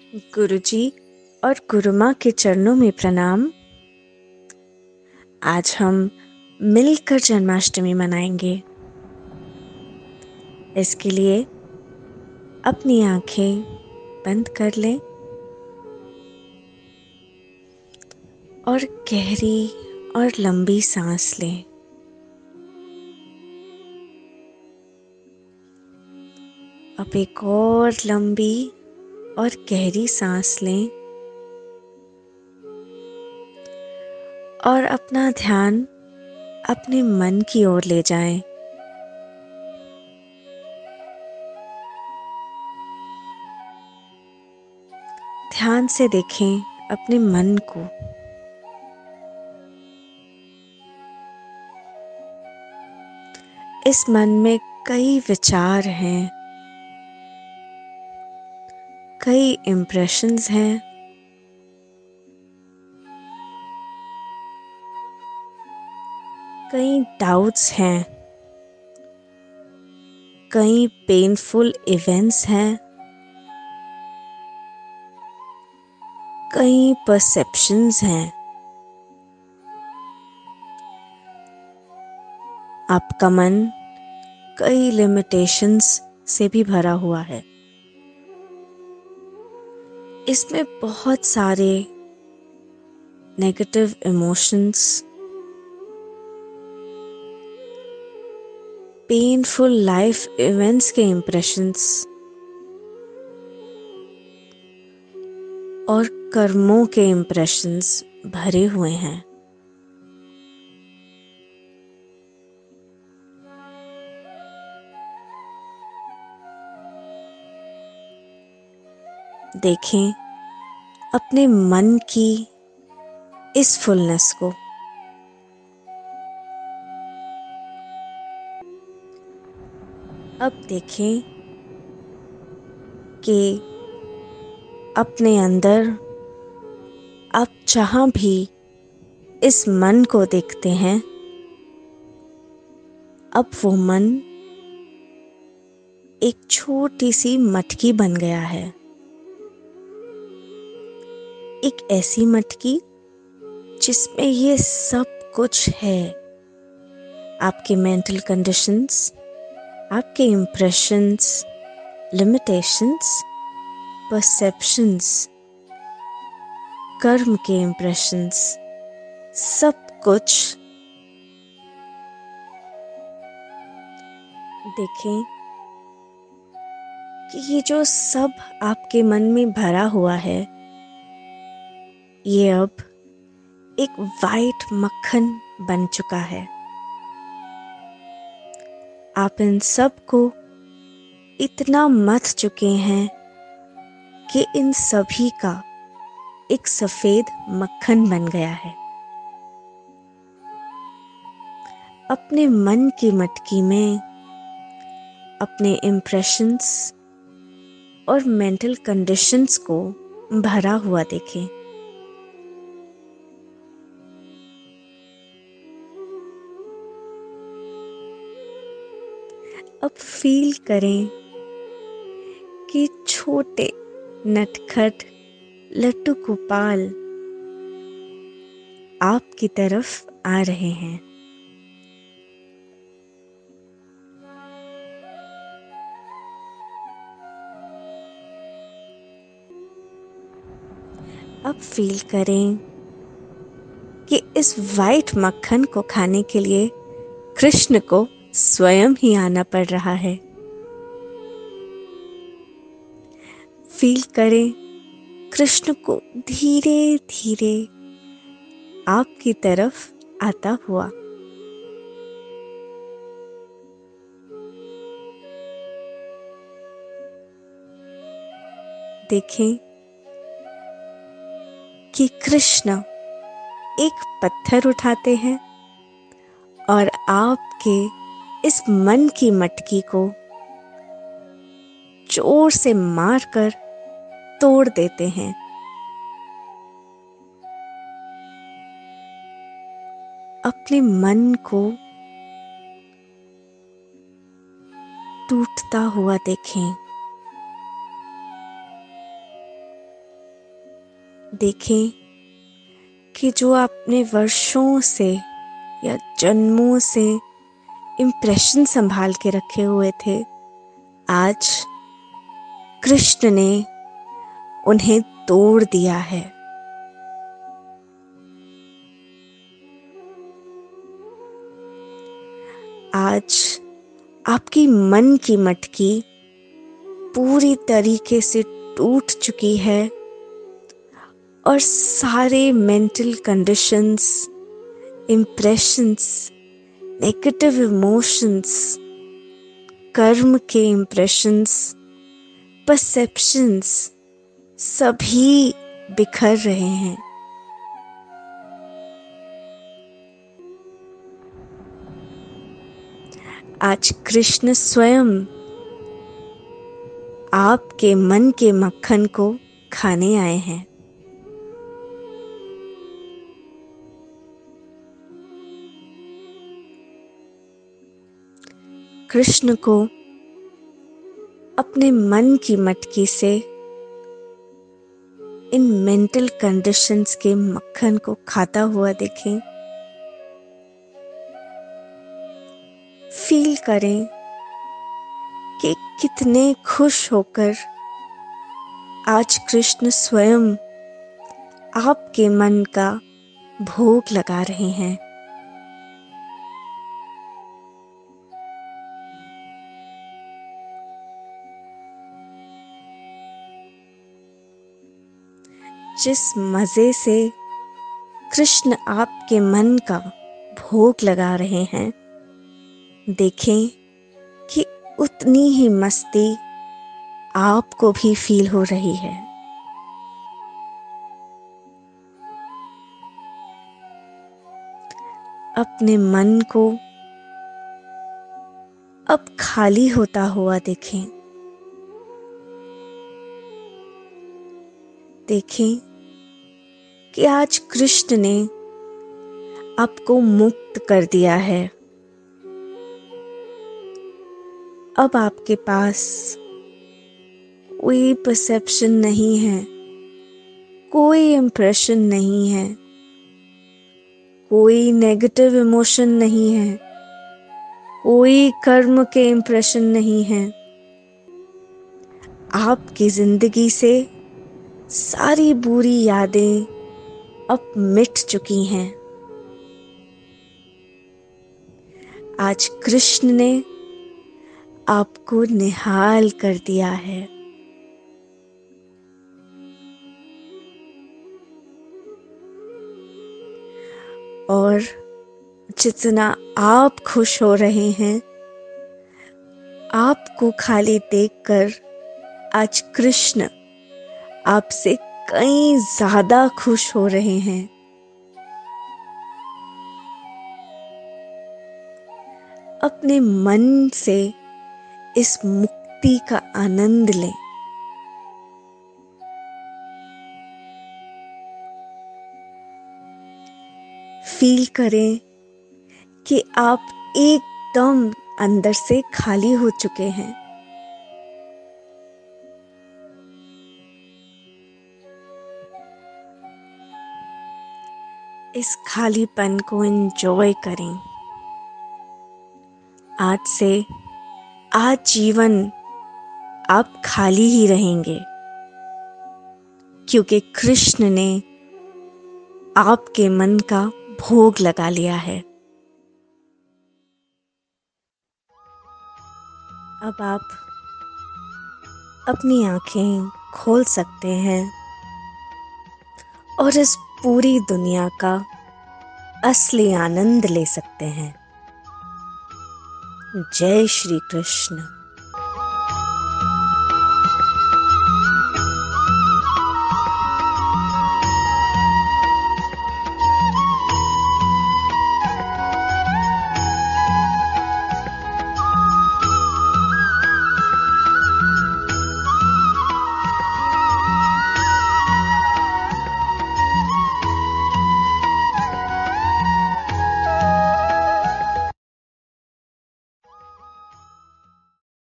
गुरुजी और गुरुमाँ के चरणों में प्रणाम। आज हम मिलकर जन्माष्टमी मनाएंगे। इसके लिए अपनी आंखें बंद कर लें और गहरी और लंबी सांस लें। अब एक और लंबी और गहरी सांस लें और अपना ध्यान अपने मन की ओर ले जाएं। ध्यान से देखें अपने मन को। इस मन में कई विचार हैं, कई इम्प्रेशंस हैं, कई डाउट्स हैं, कई पेनफुल इवेंट्स हैं, कई परसेप्शंस हैं। आपका मन कई लिमिटेशंस से भी भरा हुआ है। इसमें बहुत सारे negative emotions, painful life events के इम्प्रेशंस और कर्मों के इम्प्रेशंस भरे हुए हैं। देखें अपने मन की इस फुलनेस को। अब देखें कि अपने अंदर आप जहाँ भी इस मन को देखते हैं, अब वो मन एक छोटी सी मटकी बन गया है। एक ऐसी मटकी जिसमें ये सब कुछ है। आपके मेंटल कंडीशंस, आपके इम्प्रेशंस, लिमिटेशंस, परसेप्शंस, कर्म के इम्प्रेशंस, सब कुछ। देखें कि ये जो सब आपके मन में भरा हुआ है, ये अब एक वाइट मक्खन बन चुका है। आप इन सब को इतना मथ चुके हैं कि इन सभी का एक सफेद मक्खन बन गया है। अपने मन की मटकी में अपने इम्प्रेशंस और मेंटल कंडीशंस को भरा हुआ देखें। अब फील करें कि छोटे नटखट लट्टू गोपाल आपकी तरफ आ रहे हैं। अब फील करें कि इस वाइट मक्खन को खाने के लिए कृष्ण को स्वयं ही आना पड़ रहा है। फील करें कृष्ण को धीरे धीरे आपकी तरफ आता हुआ। देखें कि कृष्ण एक पत्थर उठाते हैं और आपके इस मन की मटकी को जोर से मारकर तोड़ देते हैं। अपने मन को टूटता हुआ देखें। देखें कि जो आपने वर्षों से या जन्मों से इम्प्रेशन संभाल के रखे हुए थे, आज कृष्ण ने उन्हें तोड़ दिया है। आज आपकी मन की मटकी पूरी तरीके से टूट चुकी है और सारे mental conditions, impressions, negative emotions, कर्म के इम्प्रेशंस, परसेप्शंस सभी बिखर रहे हैं। आज कृष्ण स्वयं आपके मन के मक्खन को खाने आए हैं। कृष्ण को अपने मन की मटकी से इन मेंटल कंडीशंस के मक्खन को खाता हुआ देखें। फील करें कि कितने खुश होकर आज कृष्ण स्वयं आपके मन का भोग लगा रहे हैं। जिस मजे से कृष्ण आपके मन का भोग लगा रहे हैं, देखें कि उतनी ही मस्ती आपको भी फील हो रही है। अपने मन को अब खाली होता हुआ देखें। देखें कि आज कृष्ण ने आपको मुक्त कर दिया है। अब आपके पास कोई परसेप्शन नहीं है, कोई इम्प्रेशन नहीं है, कोई नेगेटिव इमोशन नहीं है, कोई कर्म के इम्प्रेशन नहीं है। आपकी जिंदगी से सारी बुरी यादें अब मिट चुकी हैं। आज कृष्ण ने आपको निहाल कर दिया है। और जितना आप खुश हो रहे हैं, आपको खाली देखकर आज कृष्ण आपसे कई ज्यादा खुश हो रहे हैं। अपने मन से इस मुक्ति का आनंद लें। फील करें कि आप एकदम अंदर से खाली हो चुके हैं। इस खालीपन को एंजॉय करें। आज से आजीवन आप खाली ही रहेंगे, क्योंकि कृष्ण ने आपके मन का भोग लगा लिया है। अब आप अपनी आंखें खोल सकते हैं और इस पूरी दुनिया का असली आनंद ले सकते हैं। जय श्री कृष्ण।